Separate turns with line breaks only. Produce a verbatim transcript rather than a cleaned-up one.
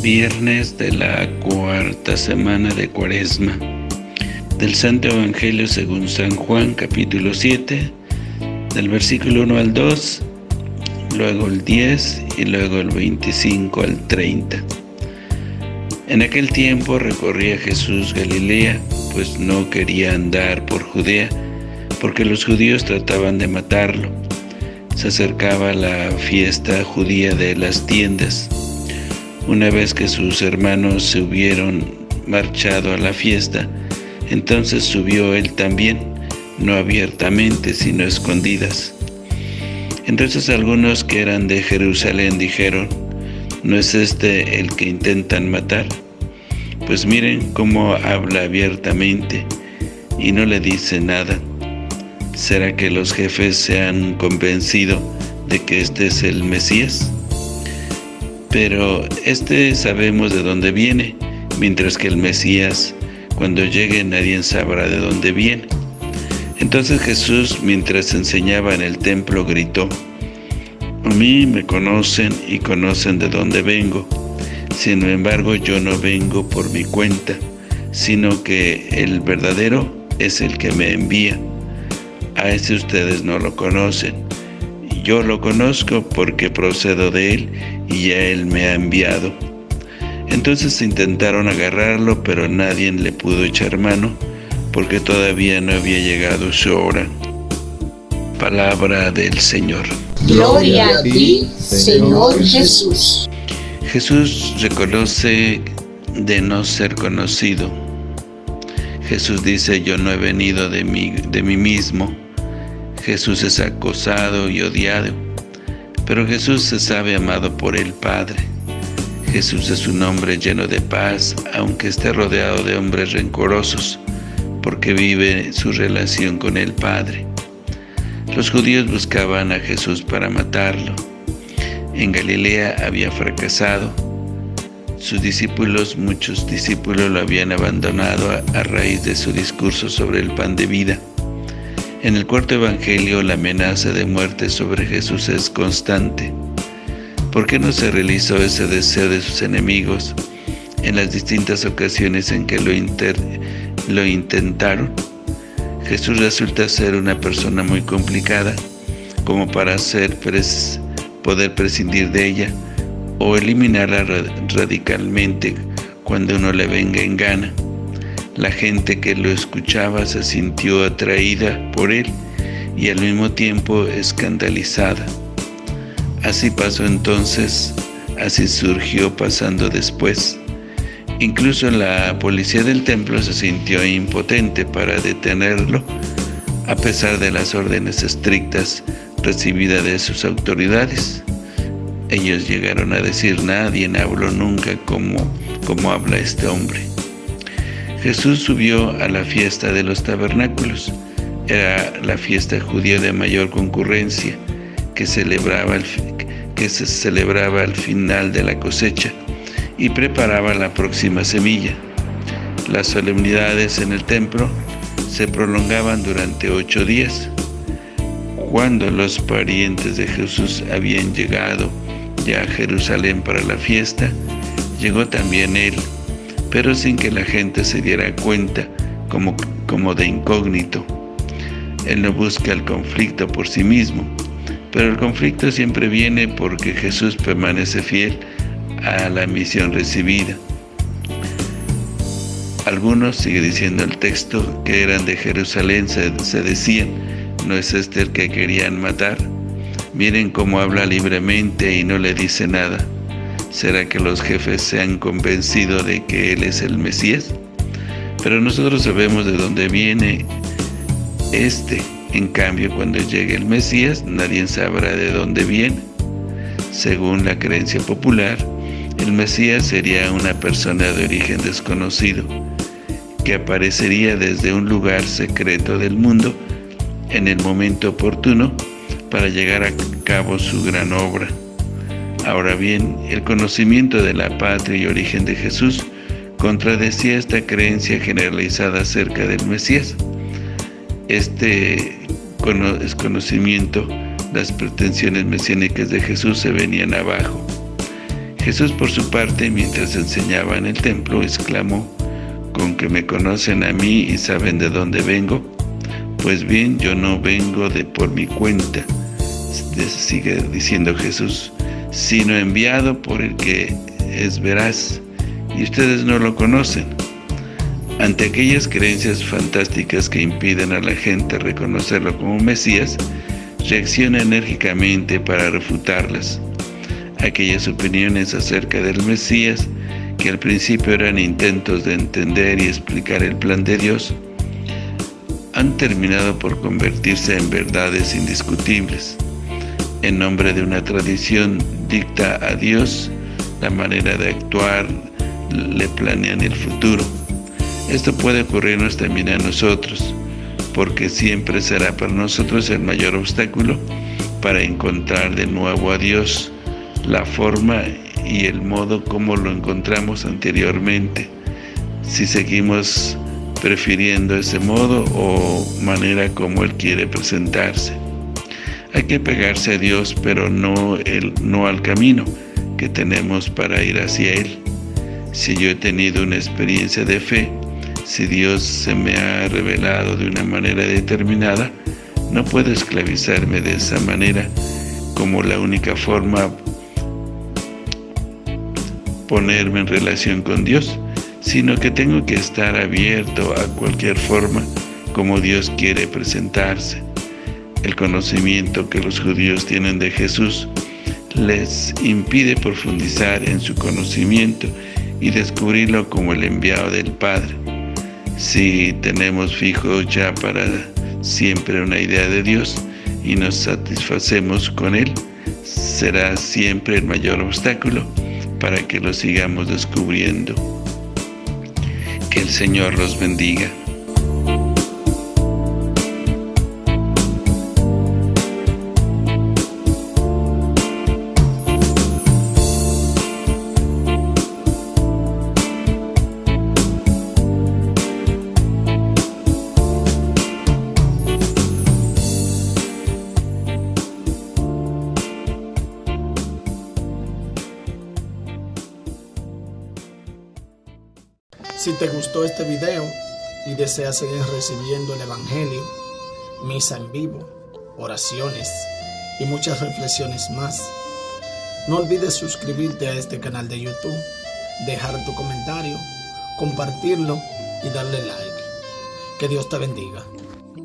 Viernes de la cuarta semana de Cuaresma. Del Santo Evangelio según San Juan, capítulo siete, del versículo uno al dos, luego el diez y luego el veinticinco al treinta. En aquel tiempo recorría Jesús Galilea, pues no quería andar por Judea, porque los judíos trataban de matarlo. Se acercaba la fiesta judía de las tiendas. Una vez que sus hermanos se hubieron marchado a la fiesta, entonces subió él también, no abiertamente, sino a escondidas. Entonces algunos que eran de Jerusalén dijeron: ¿no es este el que intentan matar? Pues miren cómo habla abiertamente y no le dice nada. ¿Será que los jefes se han convencido de que este es el Mesías? Pero este sabemos de dónde viene, mientras que el Mesías, cuando llegue, nadie sabrá de dónde viene. Entonces Jesús, mientras enseñaba en el templo, gritó: a mí me conocen y conocen de dónde vengo. Sin embargo, yo no vengo por mi cuenta, sino que el verdadero es el que me envía. A ese ustedes no lo conocen. Yo lo conozco porque procedo de él y ya él me ha enviado. Entonces intentaron agarrarlo, pero nadie le pudo echar mano, porque todavía no había llegado su hora. Palabra del Señor.
Gloria a ti, Señor Jesús.
Jesús reconoce de no ser conocido. Jesús dice: yo no he venido de mí, de mí mismo. Jesús es acosado y odiado, pero Jesús se sabe amado por el Padre. Jesús es un hombre lleno de paz, aunque esté rodeado de hombres rencorosos, porque vive su relación con el Padre. Los judíos buscaban a Jesús para matarlo. En Galilea había fracasado. Sus discípulos, muchos discípulos lo habían abandonado a, a raíz de su discurso sobre el pan de vida. En el cuarto evangelio, la amenaza de muerte sobre Jesús es constante. ¿Por qué no se realizó ese deseo de sus enemigos en las distintas ocasiones en que lo, inter, lo intentaron? Jesús resulta ser una persona muy complicada, como para hacer pres, poder prescindir de ella o eliminarla radicalmente cuando uno le venga en gana. La gente que lo escuchaba se sintió atraída por él y al mismo tiempo escandalizada. Así pasó entonces, así surgió pasando después. Incluso la policía del templo se sintió impotente para detenerlo, a pesar de las órdenes estrictas recibidas de sus autoridades. Ellos llegaron a decir: nadie habló nunca como, como habla este hombre. Jesús subió a la fiesta de los tabernáculos. Era la fiesta judía de mayor concurrencia, que, celebraba el, que se celebraba al final de la cosecha y preparaba la próxima semilla. Las solemnidades en el templo se prolongaban durante ocho días. Cuando los parientes de Jesús habían llegado ya a Jerusalén para la fiesta, llegó también él, pero sin que la gente se diera cuenta, como, como de incógnito. Él no busca el conflicto por sí mismo, pero el conflicto siempre viene porque Jesús permanece fiel a la misión recibida. Algunos, sigue diciendo el texto, que eran de Jerusalén, se, se decían: ¿no es este el que querían matar? Miren cómo habla libremente y no le dice nada. ¿Será que los jefes se han convencido de que él es el Mesías? Pero nosotros sabemos de dónde viene este. En cambio, cuando llegue el Mesías, nadie sabrá de dónde viene. Según la creencia popular, el Mesías sería una persona de origen desconocido, que aparecería desde un lugar secreto del mundo en el momento oportuno para llegar a cabo su gran obra. Ahora bien, el conocimiento de la patria y origen de Jesús contradecía esta creencia generalizada acerca del Mesías. Este desconocimiento, las pretensiones mesiánicas de Jesús se venían abajo. Jesús, por su parte, mientras enseñaba en el templo, exclamó: ¿con que me conocen a mí y saben de dónde vengo? Pues bien, yo no vengo de por mi cuenta, sigue diciendo Jesús, sino enviado por el que es veraz, y ustedes no lo conocen. Ante aquellas creencias fantásticas que impiden a la gente reconocerlo como Mesías, reacciona enérgicamente para refutarlas. Aquellas opiniones acerca del Mesías, que al principio eran intentos de entender y explicar el plan de Dios, han terminado por convertirse en verdades indiscutibles. En nombre de una tradición dicta a Dios la manera de actuar, le planean el futuro. Esto puede ocurrirnos también a nosotros, porque siempre será para nosotros el mayor obstáculo para encontrar de nuevo a Dios, la forma y el modo como lo encontramos anteriormente, si seguimos prefiriendo ese modo o manera como Él quiere presentarse. Hay que pegarse a Dios, pero no, el, no al camino que tenemos para ir hacia Él. Si yo he tenido una experiencia de fe, si Dios se me ha revelado de una manera determinada, no puedo esclavizarme de esa manera como la única forma ponerme en relación con Dios, sino que tengo que estar abierto a cualquier forma como Dios quiere presentarse. El conocimiento que los judíos tienen de Jesús les impide profundizar en su conocimiento y descubrirlo como el enviado del Padre. Si tenemos fijo ya para siempre una idea de Dios y nos satisfacemos con Él, será siempre el mayor obstáculo para que lo sigamos descubriendo. Que el Señor los bendiga.
Si te gustó este video y deseas seguir recibiendo el Evangelio, misa en vivo, oraciones y muchas reflexiones más, no olvides suscribirte a este canal de YouTube, dejar tu comentario, compartirlo y darle like. Que Dios te bendiga.